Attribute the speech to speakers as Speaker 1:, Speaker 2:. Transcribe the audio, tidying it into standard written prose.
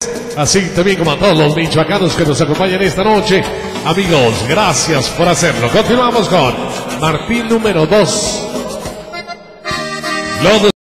Speaker 1: así también como a todos los michoacanos que nos acompañan esta noche. Amigos, gracias por hacerlo. Continuamos con Martín número 2.